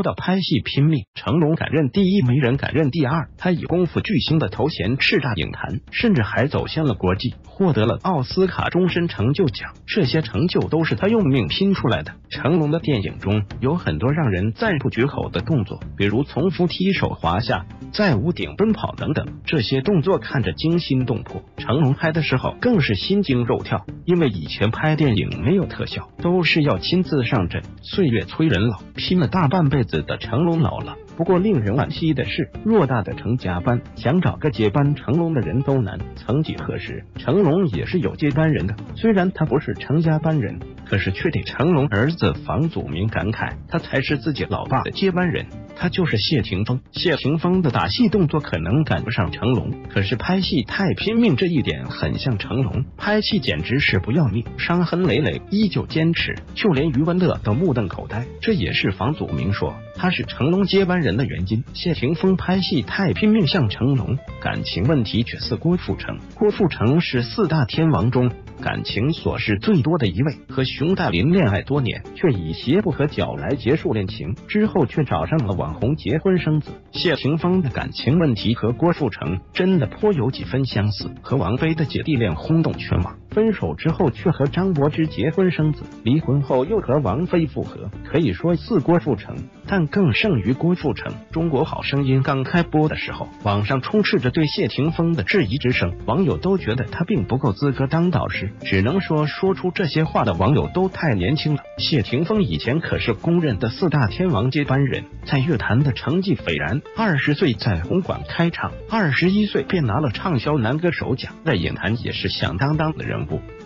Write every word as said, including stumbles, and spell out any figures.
到拍戏拼命，成龙敢认第一，没人敢认第二。他以功夫巨星的头衔叱咤影坛，甚至还走向了国际，获得了奥斯卡终身成就奖。这些成就都是他用命拼出来的。成龙的电影中有很多让人赞不绝口的动作，比如从扶梯手滑下，在屋顶奔跑等等，这些动作看着惊心动魄。成龙拍的时候更是心惊肉跳，因为以前拍电影没有特效，都是要亲自上阵。岁月催人老，拼了大半辈子的成龙老了。不过令人惋惜的是，偌大的成家班，想找个接班成龙的人都难。曾几何时，成龙也是有接班人的，虽然他不是成家班人，可是却得成龙儿子房祖名感慨，他才是自己老爸的接班人。他就是谢霆锋。谢霆锋的打戏动作可能赶不上成龙，可是拍戏太拼命，这一点很像成龙。拍戏简直是不要命，伤痕累累依旧坚持，就连余文乐都目瞪口呆。这也是房祖名说他是成龙接班人的原因。谢霆锋拍戏太拼命像成龙，感情问题却似郭富城。郭富城是四大天王中感情琐事最多的一位，和熊黛林恋爱多年，却以鞋不合脚来结束恋情，之后却找上了网红结婚生子。谢霆锋的感情问题和郭富城真的颇有几分相似，和王菲的姐弟恋轰动全网，分手之后却和张柏芝结婚生子，离婚后又和王菲复合，可以说似郭富城，但更胜于郭富城。中国好声音刚开播的时候，网上充斥着对谢霆锋的质疑之声，网友都觉得他并不够资格当导师，只能说说出这些话的网友都太年轻了。谢霆锋以前可是公认的四大天王接班人，在乐坛的成绩斐然，二十岁在红馆开唱，二十一岁便拿了畅销男歌手奖，在影坛也是响当当的人物。